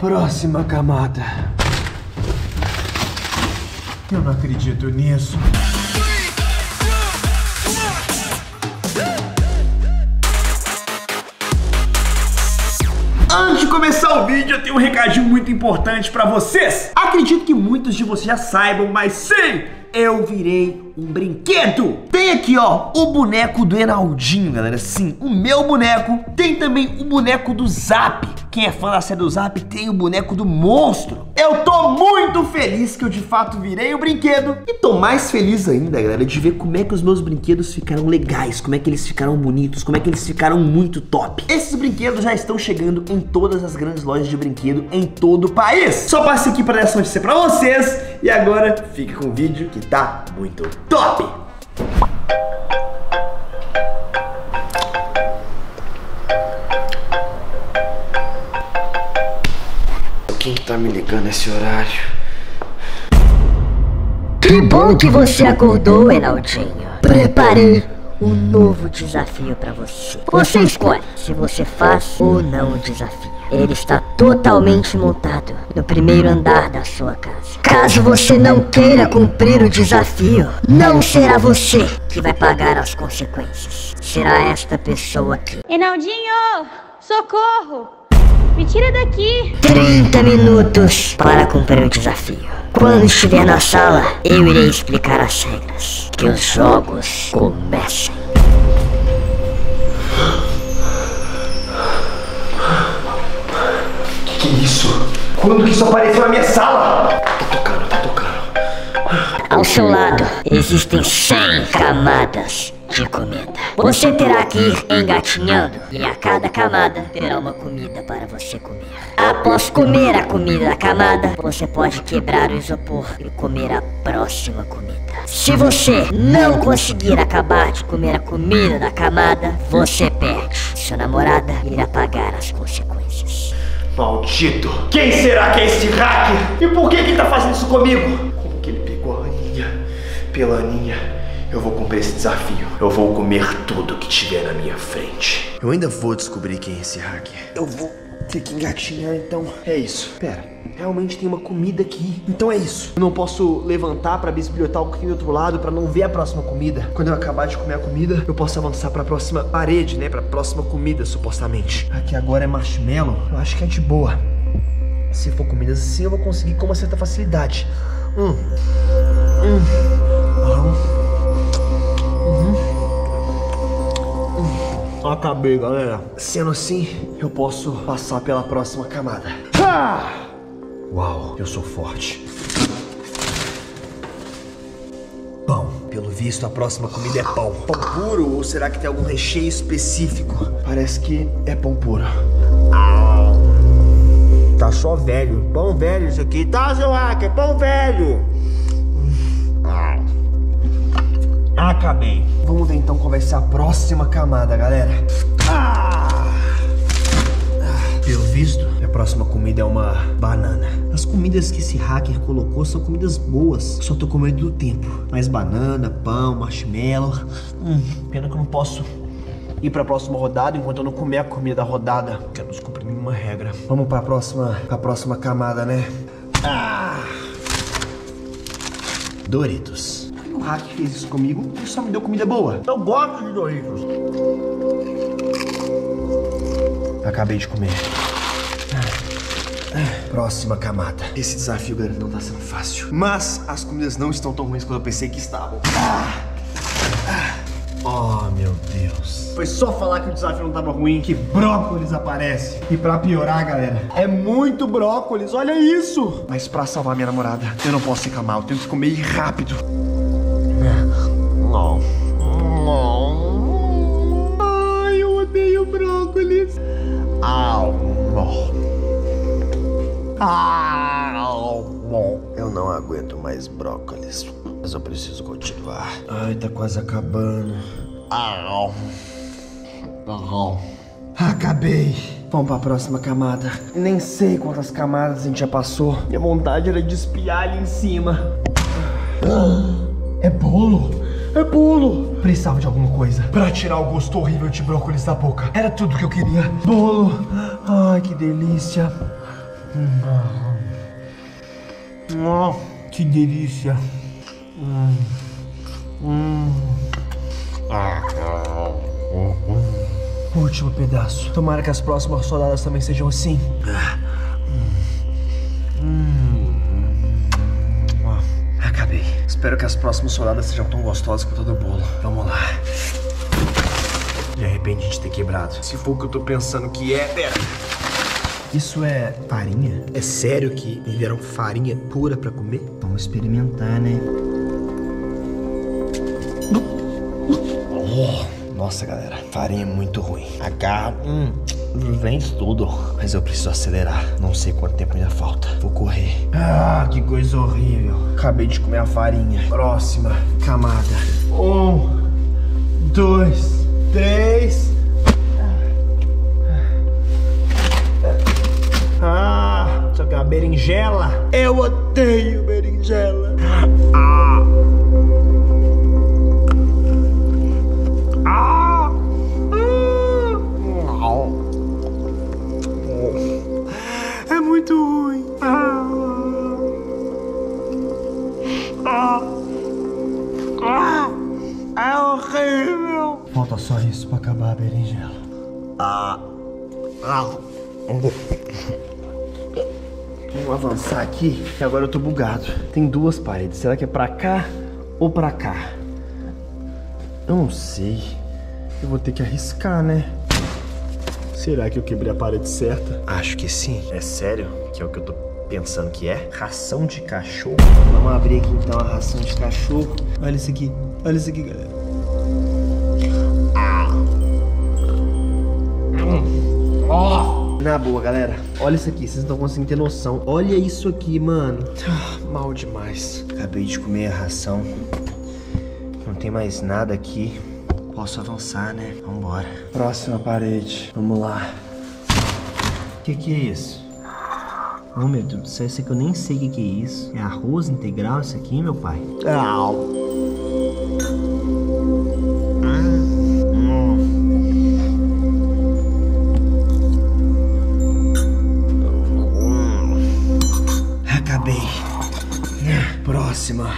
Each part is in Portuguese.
Próxima camada. Eu não acredito nisso. Antes de começar o vídeo, eu tenho um recadinho muito importante pra vocês. Acredito que muitos de vocês já saibam, mas sim, eu virei um brinquedo. Tem aqui, ó, o boneco do Enaldinho, galera. Sim, o meu boneco. Tem também o boneco do Zap. Quem é fã da série do Zap tem o boneco do Monstro. Eu tô muito feliz que eu de fato virei o brinquedo. E tô mais feliz ainda, galera, de ver como é que os meus brinquedos ficaram legais, como é que eles ficaram bonitos, como é que eles ficaram muito top. Esses brinquedos já estão chegando em todas as grandes lojas de brinquedo em todo o país. Só passe aqui para dar essa notícia pra vocês. E agora, fique com o vídeo que tá muito top! Quem que tá me ligando nesse horário? Que bom que você acordou, Enaldinho. Preparei um novo desafio pra você. Você escolhe se você faz ou não o desafio. Ele está totalmente montado no primeiro andar da sua casa. Caso você não queira cumprir o desafio, não será você que vai pagar as consequências. Será esta pessoa aqui. Enaldinho, socorro! Me tira daqui! 30 minutos para cumprir o desafio. Quando estiver na sala, eu irei explicar as regras. Que os jogos comecem. Que é isso? Quando que isso apareceu na minha sala? Tá tocando. Ao seu lado, existem 100 camadas de comida. Você terá que ir engatinhando e a cada camada terá uma comida para você comer. Após comer a comida da camada, você pode quebrar o isopor e comer a próxima comida. Se você não conseguir acabar de comer a comida da camada, você perde. Sua namorada irá pagar as consequências. Maldito! Quem será que é esse hacker? E por que ele tá fazendo isso comigo? Como que ele pegou a Aninha? Pela Aninha, eu vou cumprir esse desafio. Eu vou comer tudo que tiver na minha frente. Eu ainda vou descobrir quem é esse hacker. Eu vou ter que engatinhar, então. É isso. Pera, realmente tem uma comida aqui. Então é isso. Eu não posso levantar pra bisbilhotar o que tem do outro lado pra não ver a próxima comida. Quando eu acabar de comer a comida, eu posso avançar pra próxima parede, né? Pra próxima comida, supostamente. Aqui agora é marshmallow. Eu acho que é de boa. Se for comidas assim, eu vou conseguir com uma certa facilidade. Acabei, galera. Sendo assim, eu posso passar pela próxima camada. Uau, eu sou forte. Pão. Pelo visto, a próxima comida é pão. Pão puro ou será que tem algum recheio específico? Parece que é pão puro. Tá só velho. Pão velho isso aqui. Tá, seu hacker? Pão velho. Acabei. Vamos ver então qual vai ser a próxima camada, galera. Pelo visto, a próxima comida é uma banana. As comidas que esse hacker colocou são comidas boas. Só tô com medo do tempo. Mas banana, pão, marshmallow. Pena que eu não posso ir pra próxima rodada enquanto eu não comer a comida da rodada. Quero não descumprir nenhuma regra. Vamos pra próxima camada, né? Doritos. O hacker fez isso comigo e só me deu comida boa. Eu gosto de Doritos. Acabei de comer. Próxima camada. Esse desafio, galera, não tá sendo fácil. Mas as comidas não estão tão ruins quanto eu pensei que estavam. Oh, meu Deus. Foi só falar que o desafio não tava ruim que brócolis aparece. E pra piorar, galera, é muito brócolis, olha isso. Mas pra salvar minha namorada, eu não posso ficar mal, eu tenho que comer rápido. Ai, eu odeio brócolis. Eu não aguento mais brócolis, mas eu preciso continuar. Ai, tá quase acabando. Acabei. Vamos pra próxima camada. Nem sei quantas camadas a gente já passou. Minha vontade era de espiar ali em cima. É bolo. É bolo! Precisava de alguma coisa pra tirar o gosto horrível de brócolis da boca. Era tudo que eu queria. Bolo! Ai, que delícia! Que delícia. Último pedaço. Tomara que as próximas rodadas também sejam assim. Acabei. Espero que as próximas rodadas sejam tão gostosas quanto a do bolo. Vamos lá. Me arrependi de ter quebrado. Se for o que eu tô pensando que é, pera. Isso é farinha? É sério que me deram farinha pura pra comer? Vamos experimentar, né? Nossa, galera, farinha é muito ruim. Agarra, vende tudo. Mas eu preciso acelerar. Não sei quanto tempo ainda falta. Vou correr. Que coisa horrível. Acabei de comer a farinha. Próxima camada. 1, 2, 3. Só que é uma berinjela. Eu odeio berinjela. É muito ruim. É horrível. Falta só isso pra acabar a berinjela. Vamos avançar aqui, que agora eu tô bugado. Tem duas paredes. Será que é pra cá ou pra cá? Eu não sei. Eu vou ter que arriscar, né? Será que eu quebrei a parede certa? Acho que sim. É sério? Que é o que eu tô pensando que é? Ração de cachorro? Vamos abrir aqui então a ração de cachorro. Olha isso aqui. Olha isso aqui, galera. Na boa, galera. Olha isso aqui, vocês não estão conseguindo ter noção. Olha isso aqui, mano. Mal demais. Acabei de comer a ração. Não tem mais nada aqui. Posso avançar, né? Vambora. Próxima parede. Vamos lá. Que é isso? Oh, meu Deus do céu, isso aqui eu nem sei o que é isso. É arroz integral isso aqui, meu pai? Acabei. Próxima.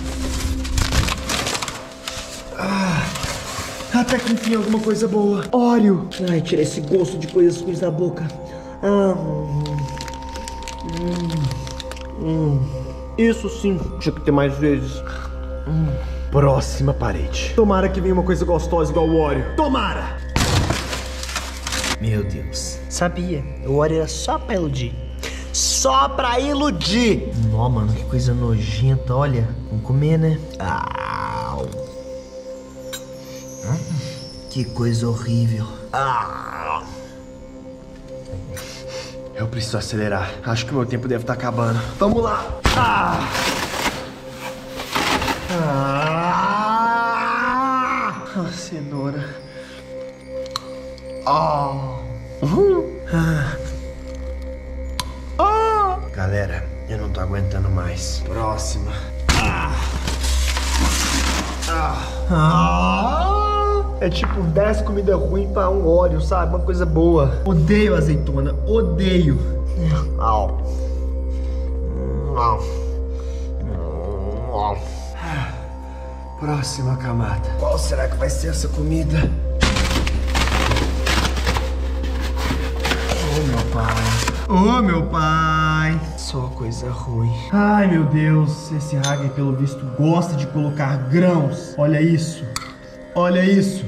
Até que enfim alguma coisa boa. Óleo. Ai, tira esse gosto de coisas ruins da boca. Isso sim, tinha que ter mais vezes. Próxima parede. Tomara que venha uma coisa gostosa igual o Oreo. Tomara! Meu Deus. Sabia, o Oreo era só pra iludir. Só pra iludir. Nó, mano, que coisa nojenta, olha. Vamos comer, né? Que coisa horrível. Eu preciso acelerar. Acho que meu tempo deve estar acabando. Vamos lá. Cenoura. Galera, eu não tô aguentando mais. Próxima. É tipo 10 comida ruim pra um óleo, sabe? Uma coisa boa. Odeio azeitona, odeio. Próxima camada. Qual será que vai ser essa comida? Oh, meu pai. Oh, meu pai. Só coisa ruim. Ai, meu Deus. Esse Hager, pelo visto, gosta de colocar grãos. Olha isso. Olha isso.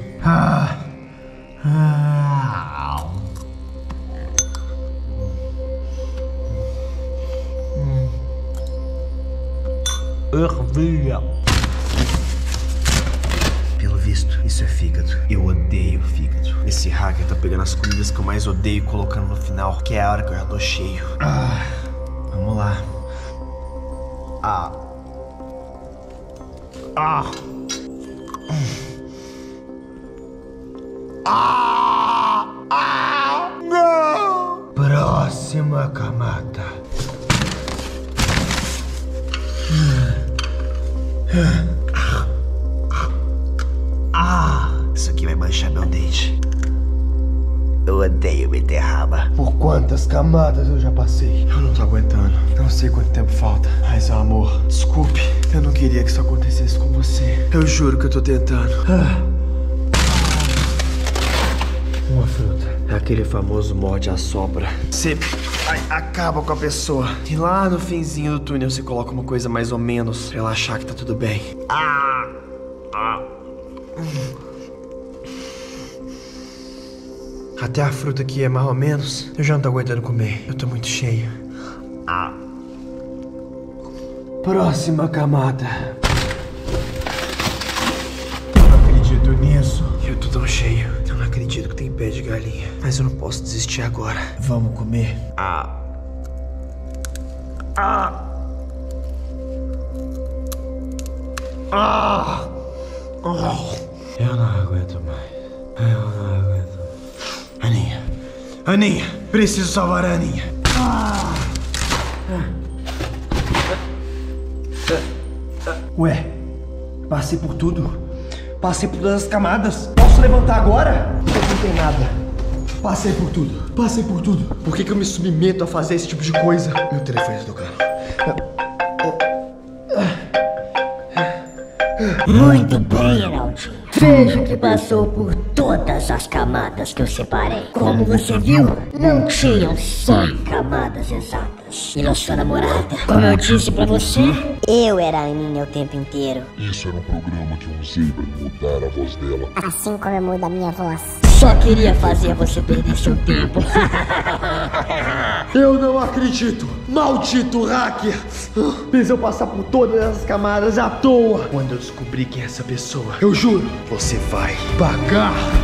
Ervilha. Pelo visto, isso é fígado. Eu odeio fígado. Esse Hager tá pegando as comidas que eu mais odeio e colocando no final, que é a hora que eu já tô cheio. Vamos lá. Não! Próxima camada. Isso aqui vai manchar meu dente. Eu odeio beterraba. Por quantas camadas eu já passei? Eu não tô aguentando. Não sei quanto tempo falta. Mas, amor, desculpe. Eu não queria que isso acontecesse com você. Eu juro que eu tô tentando. Uma fruta. É aquele famoso morde a sopra. Você acaba com a pessoa. E lá no finzinho do túnel você coloca uma coisa mais ou menos pra ela achar que tá tudo bem. Até a fruta aqui é mais ou menos. Eu já não tô aguentando comer. Eu tô muito cheio. Próxima camada. Eu não acredito nisso. Eu tô tão cheio. Eu não acredito que tem pé de galinha. Mas eu não posso desistir agora. Vamos comer. Eu não aguento mais. Eu não aguento. Aninha. Aninha. Preciso salvar a Aninha. Ué. Passei por tudo. Passei por todas as camadas. Posso levantar agora? Não tem nada. Passei por tudo. Passei por tudo. Por que eu me submeto a fazer esse tipo de coisa? Meu telefone tá tocando. Muito bem, Enaldinho. Vejo que passou por todas as camadas que eu separei. Como você viu, não tinham 100 camadas exatas. E a sua namorada, como eu disse pra você, eu era a Aninha o tempo inteiro. Isso era um programa que eu usei pra mudar a voz dela. Assim como eu mudo a minha voz. Só queria fazer você perder seu tempo. Eu não acredito! Maldito hacker! Fez eu passar por todas essas camadas à toa! Quando eu descobrir quem é essa pessoa, eu juro, você vai pagar!